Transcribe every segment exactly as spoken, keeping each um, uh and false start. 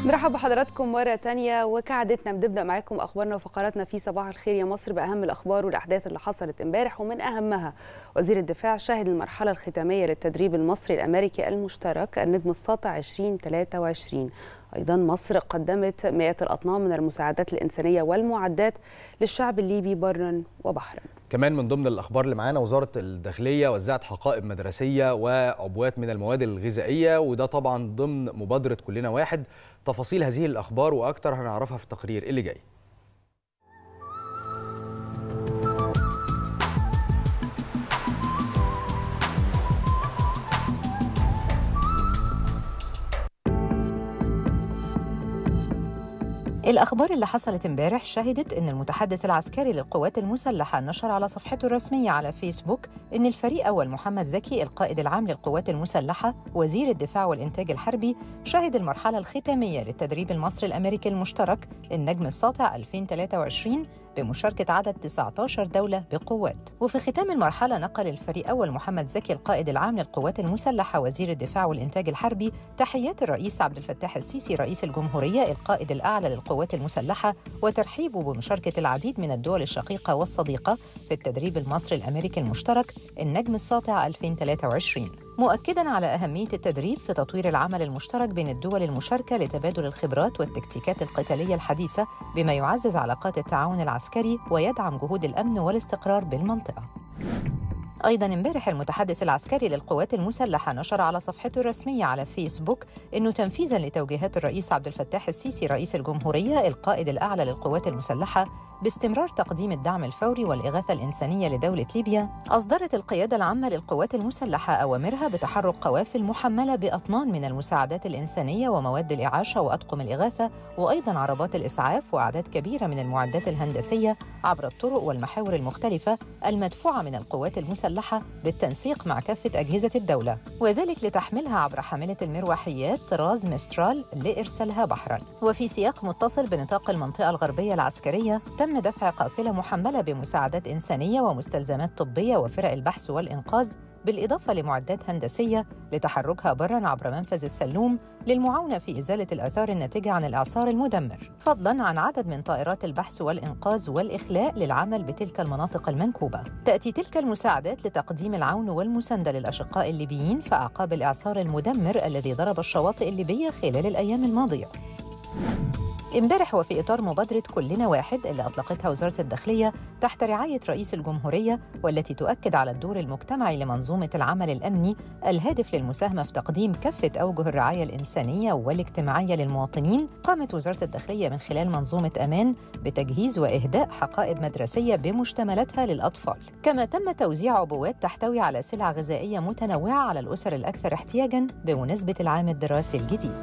نرحب بحضراتكم مرة تانية، وكعادتنا بنبدأ معاكم أخبارنا وفقراتنا في صباح الخير يا مصر بأهم الأخبار والأحداث اللي حصلت امبارح. ومن أهمها وزير الدفاع شهد المرحلة الختامية للتدريب المصري الأمريكي المشترك النجم الساطع ألفين وثلاثة وعشرين. أيضا مصر قدمت مئات الأطنان من المساعدات الإنسانية والمعدات للشعب الليبي برا وبحرا. كمان من ضمن الأخبار اللي معانا وزارة الداخلية وزعت حقائب مدرسية وعبوات من المواد الغذائية، وده طبعا ضمن مبادرة كلنا واحد. تفاصيل هذه الأخبار وأكتر هنعرفها في التقرير اللي جاي. الأخبار اللي حصلت امبارح شهدت أن المتحدث العسكري للقوات المسلحة نشر على صفحته الرسمية على فيسبوك أن الفريق أول محمد زكي القائد العام للقوات المسلحة وزير الدفاع والإنتاج الحربي شهد المرحلة الختامية للتدريب المصري الأمريكي المشترك النجم الساطع ألفين وثلاثة وعشرين بمشاركة عدد تسعة عشر دولة بقوات. وفي ختام المرحلة نقل الفريق أول محمد زكي القائد العام للقوات المسلحة وزير الدفاع والإنتاج الحربي تحيات الرئيس عبد الفتاح السيسي رئيس الجمهورية القائد الأعلى للقوات المسلحة وترحيبه بمشاركة العديد من الدول الشقيقة والصديقة في التدريب المصري الأمريكي المشترك النجم الساطع ألفين وثلاثة وعشرين، مؤكداً على أهمية التدريب في تطوير العمل المشترك بين الدول المشاركة لتبادل الخبرات والتكتيكات القتالية الحديثة بما يعزز علاقات التعاون العسكري ويدعم جهود الأمن والاستقرار بالمنطقة. أيضاً امبارح المتحدث العسكري للقوات المسلحة نشر على صفحته الرسمية على فيسبوك أنه تنفيذاً لتوجيهات الرئيس عبد الفتاح السيسي رئيس الجمهورية القائد الأعلى للقوات المسلحة باستمرار تقديم الدعم الفوري والإغاثة الإنسانية لدولة ليبيا، أصدرت القيادة العامة للقوات المسلحة أوامرها بتحرك قوافل محملة بأطنان من المساعدات الإنسانية ومواد الإعاشة وأطقم الإغاثة وأيضاً عربات الإسعاف وأعداد كبيرة من المعدات الهندسية عبر الطرق والمحاور المختلفة المدفوعة من القوات المسلحة بالتنسيق مع كافة أجهزة الدولة، وذلك لتحملها عبر حاملة المروحيات طراز مسترال لإرسالها بحراً. وفي سياق متصل بنطاق المنطقة الغربية العسكرية تم دفع قافلة محملة بمساعدات إنسانية ومستلزمات طبية وفرق البحث والإنقاذ بالإضافة لمعدات هندسية لتحركها براً عبر منفذ السلوم للمعاونة في إزالة الآثار الناتجة عن الإعصار المدمر، فضلاً عن عدد من طائرات البحث والإنقاذ والإخلاء للعمل بتلك المناطق المنكوبة. تأتي تلك المساعدات لتقديم العون والمساندة للأشقاء الليبيين في أعقاب الإعصار المدمر الذي ضرب الشواطئ الليبية خلال الأيام الماضية. امبارح وفي إطار مبادرة كلنا واحد اللي أطلقتها وزارة الداخلية تحت رعاية رئيس الجمهورية والتي تؤكد على الدور المجتمعي لمنظومة العمل الأمني الهادف للمساهمة في تقديم كافة أوجه الرعاية الإنسانية والاجتماعية للمواطنين، قامت وزارة الداخلية من خلال منظومة أمان بتجهيز وإهداء حقائب مدرسية بمشتملاتها للأطفال، كما تم توزيع عبوات تحتوي على سلع غذائية متنوعة على الأسر الأكثر احتياجاً بمناسبة العام الدراسي الجديد.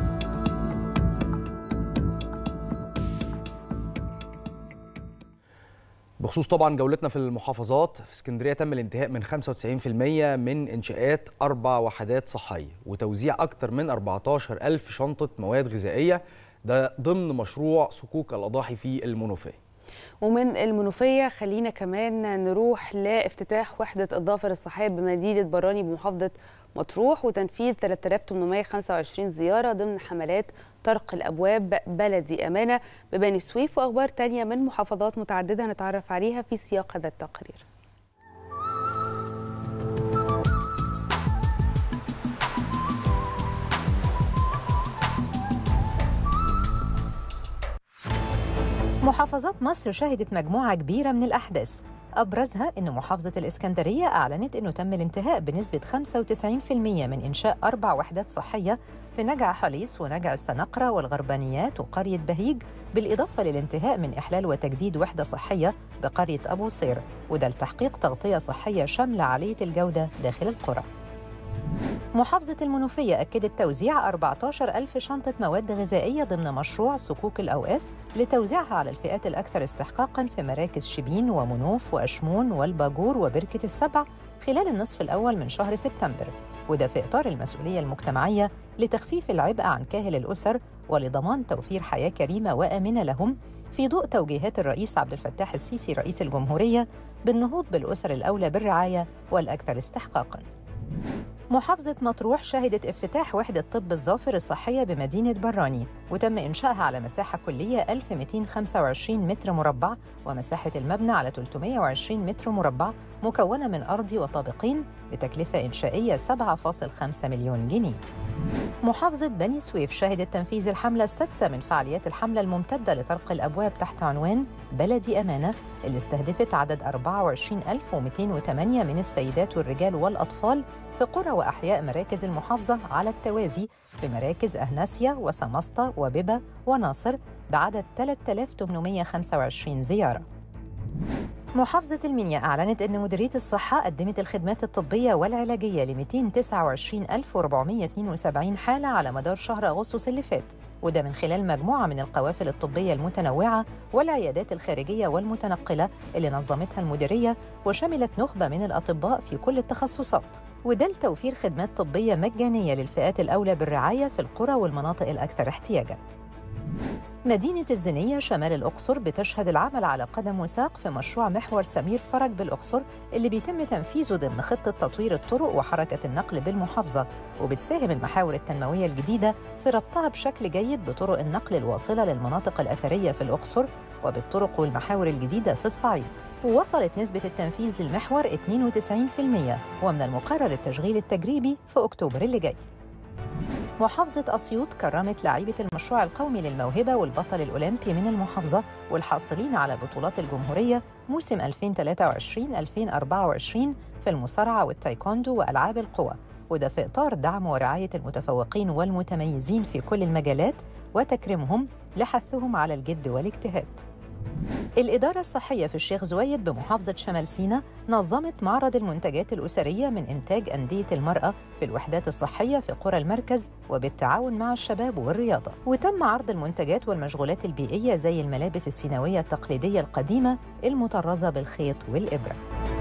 بخصوص طبعا جولتنا في المحافظات، في اسكندريه تم الانتهاء من خمسة وتسعين بالمئة من انشاءات اربع وحدات صحيه وتوزيع اكثر من أربعة عشر ألف شنطه مواد غذائيه، ده ضمن مشروع صكوك الاضاحي في المنوفيه. ومن المنوفيه خلينا كمان نروح لافتتاح وحده الضفر الصحيه بمدينه براني بمحافظه مطروح وتنفيذ ثلاثة آلاف وثمانمئة وخمسة وعشرين زياره ضمن حملات طرق الابواب بلدي امانه ببني سويف. واخبار تانية من محافظات متعدده هنتعرف عليها في سياق هذا التقرير. محافظات مصر شهدت مجموعة كبيرة من الأحداث، أبرزها أن محافظة الإسكندرية أعلنت أنه تم الانتهاء بنسبة خمسة وتسعين بالمئة من إنشاء أربع وحدات صحية في نجع حليص ونجع السنقرة والغربانيات وقرية بهيج، بالإضافة للانتهاء من إحلال وتجديد وحدة صحية بقرية أبو صير، وده لتحقيق تغطية صحية شاملة عالية الجودة داخل القرى. محافظة المنوفية أكدت توزيع أربعة عشر ألف شنطة مواد غذائية ضمن مشروع صكوك الأوقاف لتوزيعها على الفئات الأكثر استحقاقاً في مراكز شبين ومنوف وأشمون والباجور وبركة السبع خلال النصف الأول من شهر سبتمبر، وده في إطار المسؤولية المجتمعية لتخفيف العبء عن كاهل الأسر ولضمان توفير حياة كريمة وآمنة لهم، في ضوء توجيهات الرئيس عبد الفتاح السيسي رئيس الجمهورية بالنهوض بالأسر الأولى بالرعاية والأكثر استحقاقاً. محافظة مطروح شهدت افتتاح وحدة طب الظافر الصحية بمدينة براني وتم إنشائها على مساحة كلية ألف ومئتين وخمسة وعشرين متر مربع، ومساحة المبنى على ثلاثمئة وعشرين متر مربع، مكونة من أرضي وطابقين بتكلفة إنشائية سبعة فاصلة خمسة مليون جنيه. محافظة بني سويف شهدت تنفيذ الحملة السادسة من فعاليات الحملة الممتدة لطرق الأبواب تحت عنوان بلدي أمانة، اللي استهدفت عدد أربعة وعشرين ألف ومئتين وثمانية من السيدات والرجال والأطفال في قرى وأحياء مراكز المحافظة على التوازي في مراكز أهناسيا وسمسطة وببة وناصر بعدد ثلاثة آلاف وثمانمئة وخمسة وعشرين زيارة. محافظة المنيا أعلنت أن مديرية الصحة قدمت الخدمات الطبية والعلاجية ل مئتين وتسعة وعشرين ألف وأربعمئة واثنين وسبعين حالة على مدار شهر أغسطس اللي فات، وده من خلال مجموعة من القوافل الطبية المتنوعة والعيادات الخارجية والمتنقلة اللي نظمتها المديرية، وشملت نخبة من الأطباء في كل التخصصات، وده لتوفير خدمات طبية مجانية للفئات الأولى بالرعاية في القرى والمناطق الأكثر احتياجاً. مدينة الزنية شمال الأقصر بتشهد العمل على قدم وساق في مشروع محور سمير فرج بالأقصر اللي بيتم تنفيذه ضمن خطة تطوير الطرق وحركة النقل بالمحافظة، وبتساهم المحاور التنموية الجديدة في ربطها بشكل جيد بطرق النقل الواصلة للمناطق الأثرية في الأقصر وبالطرق والمحاور الجديدة في الصعيد. ووصلت نسبة التنفيذ للمحور اثنين وتسعين بالمئة، ومن المقرر التشغيل التجريبي في أكتوبر اللي جاي. محافظة أسيوط كرمت لاعيبة المشروع القومي للموهبة والبطل الأولمبي من المحافظة والحاصلين على بطولات الجمهورية موسم ألفين وثلاثة وعشرين ألفين وأربعة وعشرين في المصارعة والتايكوندو وألعاب القوى، وده في إطار دعم ورعاية المتفوقين والمتميزين في كل المجالات وتكريمهم لحثهم على الجد والاجتهاد. الإدارة الصحية في الشيخ زويد بمحافظة شمال سيناء نظمت معرض المنتجات الأسرية من إنتاج أندية المرأة في الوحدات الصحية في قرى المركز وبالتعاون مع الشباب والرياضة، وتم عرض المنتجات والمشغولات البيئية زي الملابس السيناوية التقليدية القديمة المطرزة بالخيط والإبرة.